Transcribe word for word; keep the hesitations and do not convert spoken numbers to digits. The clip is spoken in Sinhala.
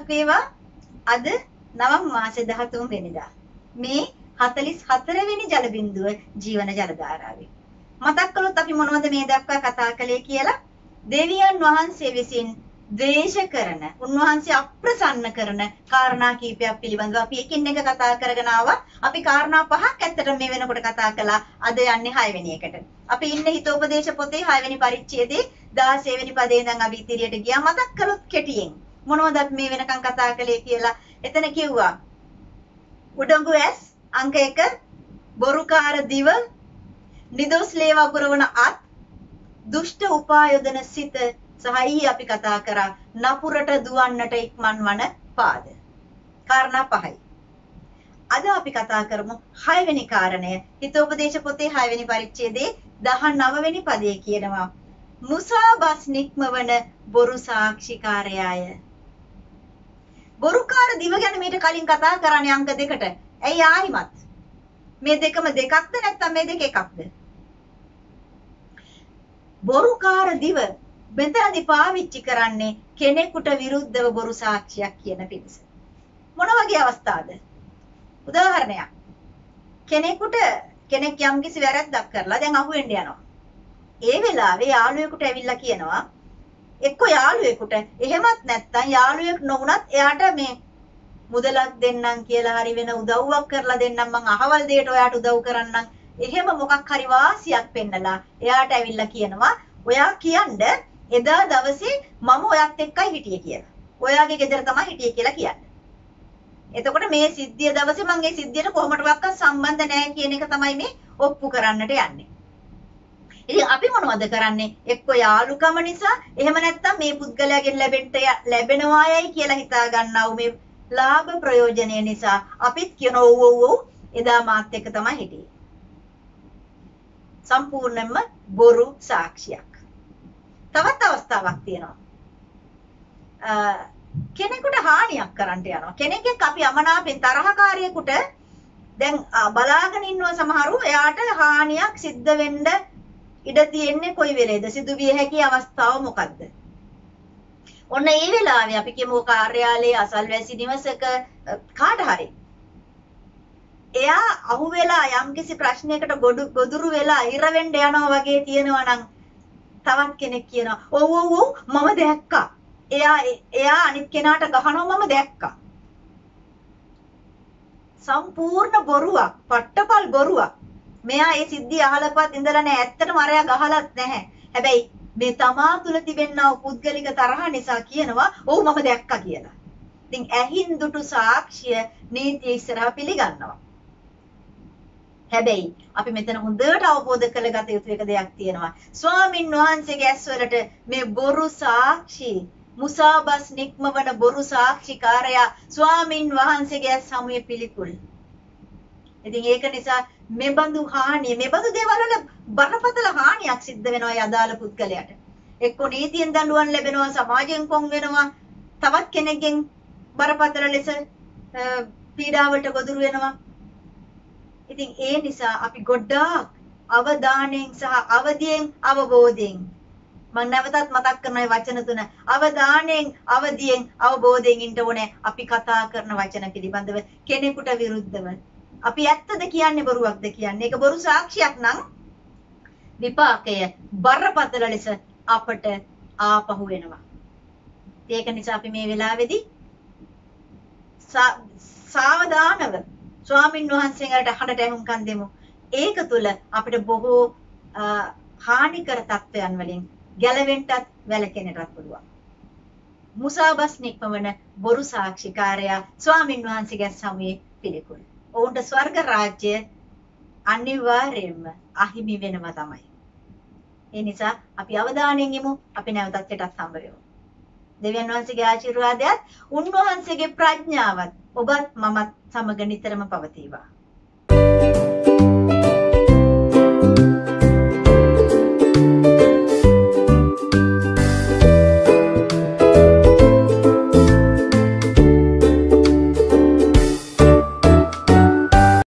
වේවා. අද නවම් මාසේ දහතුන් වෙනිදා. මේ හතළිස් හතර වෙනි ජල බිඳුව ජීවන ජල ධාරාවේ. මතක් කළොත් අපි මොනවද මේ දක්වා කතා කළේ කියලා? දෙවියන් වහන්සේ විසින් ද්වේෂ කරන, උන්වහන්සේ අප්‍රසන්න කරන කාරණා කීපයක් පිළිබඳව අපි එකින් එක කතා කරගෙන ආවා. අපි කාරණා පහක් ඇත්තට මේ වෙනකොට කතා කළා. අද යන්නේ හය වෙනි එකට. අපි ඉන්නේ හිතෝපදේශ පොතේ හය වෙනි පරිච්ඡේදයේ දහසය වෙනි පදේ ඉඳන් අපි ඉදිරියට ගියා. මතක් කළොත් කෙටියෙන් මොනවද අපි මේ වෙනකන් කතා කළේ කියලා. එතන කිව්වා උඩඟු ඇස් අංක එක, බොරුකාර දිව, නිදොස් ලේවා පුරවන අත්, දුෂ්ට උපායෝදන සිත සහ ඊ අපි කතා කරා නපුරට දුවන්නට ඉක්මන් වන පාද. කාරණා පහයි. අද අපි කතා කරමු හය වෙනි කාරණය. හිතෝපදේශ පොතේ හය වෙනි පරිච්ඡේදයේ දහනව වෙනි පදයේ කියනවා මුසාබස් නික්මවන බොරු සාක්ෂිකාරයාය. බොරුකාර දිව ගැන මීට කලින් කතා කරන්නේ අංක දෙකට. ඇයි ආයිමත්? මේ දෙකම දෙකක්ද නැත්නම් මේ දෙක එකක්ද? බොරුකාර දිව මෙතනදී පාවිච්චි කරන්නේ කෙනෙකුට විරුද්ධව බොරු සාක්ෂියක් කියන පිටස. මොන වගේ අවස්ථාවද? උදාහරණයක්. කෙනෙකුට කෙනෙක් යම්කිසි වැරැද්දක් කරලා දැන් අහුවෙන්න යනවා. ඒ වෙලාවේ යාළුවෙකුට ඇවිල්ලා කියනවා එක්ක යාළුවෙකුට එහෙමත් නැත්නම් යාළුවෙක් නොවුනත් එයාට මේ මුදලක් දෙන්නම් කියලා හරි වෙන උදව්වක් කරලා දෙන්නම් මං අහවල් දෙයට ඔයාට උදව් කරන්නම්. එහෙම මොකක් හරි වාසියක් පෙන්නලා එයාට ඇවිල්ලා කියනවා ඔයා කියන්න එදා දවසේ මම ඔයත් එක්කයි හිටියේ කියලා. ඔයාගේ ගෙදර තමයි හිටියේ කියලා කියන්නේ. එතකොට මේ සිද්ධිය දවසේ මම ඒ සිද්ධියට කොහොමඩවත් සම්බන්ධ නැහැ කියන එක තමයි මේ ඔප්පු කරන්නට යන්නේ. ඉතින් අපි මොනවද කරන්නේ? එක්ක යාළුකම නිසා එහෙම නැත්නම් මේ පුද්ගලයාගෙන් ලැබෙන්න ලැබෙනවායයි කියලා හිතා ගන්නව මේ ලාභ ප්‍රයෝජනය නිසා අපිත් කියන ඔව් ඔව් ඔව් එදා මාත් එක්ක තමයි හිටියේ. සම්පූර්ණයෙන්ම බොරු සාක්ෂියක්. තවත් අවස්ථාවක් තියෙනවා. කෙනෙකුට හානියක් කරන්න යනවා. කෙනෙක් එක්ක අපි අමනාපෙන් තරහකාරියෙකුට දැන් බලාගෙන ඉන්නවා සමහරු එයාට හානියක් සිද්ධ වෙන්න ඉඩ තියෙන්නේ කොයි වෙලේද? සිදුවිය හැකි අවස්ථාව මොකද්ද? ඔන්න ඒ වෙලාවේ අපි කියමු කාර්යාලයේ අසල්වැසි නිවසක කාට හරි එයා අහුවෙලා යම්කිසි ප්‍රශ්නයකට ගොදුරු වෙලා ඉර වෙන්න යනවා වගේ තියෙනවා නම් තවත් කෙනෙක් කියනවා ඔව් ඔව් ඔව් මම දැක්කා. එයා එයා අනිත් කෙනාට ගහනවා මම දැක්කා. සම්පූර්ණ බොරුවක්, පට්ටපල් බොරුවක්. මෙයා ඒ සිද්ධිය අහලපත් ඉඳලා නැහැ. ඇත්තටම අරයා ගහලත් නැහැ. හැබැයි මේ තමා තුල තිබෙනා පුද්ගලික තරහ නිසා කියනවා ඔව් මම දැක්කා කියලා. ඉතින් ඇහින් දුටු සාක්ෂිය නීතිය ඉස්සරහා පිළිගන්නවා. හැබැයි අපි මෙතන හොඳට අවබෝධ කරගත යුතු එක දෙයක් තියෙනවා. ස්වාමින් වහන්සේගේ ඇස්වලට මේ බොරු සාක්ෂි, මුසාබස් නික්මවන බොරු සාක්ෂිකාරයා ස්වාමින් වහන්සේගේ ඇස් සමුයේ පිළිකුල්. ඉතින් ඒක නිසා මෙබඳු හානිය, මෙබඳු දේවල් වල බරපතල හානියක් සිද්ධ වෙනවා යදාළ පුද්ගලයාට. එක්ක නීතියෙන් දඬුවම් ලැබෙනවා, සමාජයෙන් කොන් වෙනවා, තවත් කෙනෙක්ගෙන් බරපතල ලෙස පීඩාවට ගොදුරු වෙනවා. ඉතින් ඒ නිසා අපි ගොඩාක් අවධානයෙන් සහ අවදියෙන් අවබෝධයෙන් මම නැවතත් මතක් කරන මේ වචන තුන අවධානයෙන් අවදියෙන් අවබෝධයෙන් ඉන්න ඕනේ අපි කතා කරන වචන පිළිබඳව කෙනෙකුට විරුද්ධව. අපි ඇත්තද කියන්නේ බොරුවක්ද කියන්නේ? ඒක බොරු සාක්ෂියක් නම් විපාකය බරපතල ලෙස අපට ආපහු වෙනවා. ඒක නිසා අපි මේ වෙලාවේදී සාවධානව ස්වාමින් වහන්සේලාට අහකට ඇහුම්කන් දෙමු. ඒක තුල අපිට බොහෝ හානිකර තත්ත්වයන් වලින් ගැලවෙන්නත් වැළකෙන්නටත් පුළුවන්. මුසාබස් නික්මවන බොරු සාක්ෂිකාරයා ස්වාමින් වහන්සේගේ සමුයේ පිළිකුල්. ඔවුන්ට ස්වර්ග රාජ්‍ය අනිවාර්යයෙන්ම අහිමි වෙනවා තමයි. ඒ නිසා අපි අවධානයෙන් ඉමු. අපි නැවතත් හෙටත් හම්බ වෙමු. දෙවියන් වහන්සේගේ ආශිර්වාදයත් උන්වහන්සේගේ ප්‍රඥාවත් ඔබත් මමත් සමග නිතරම පවතිවා.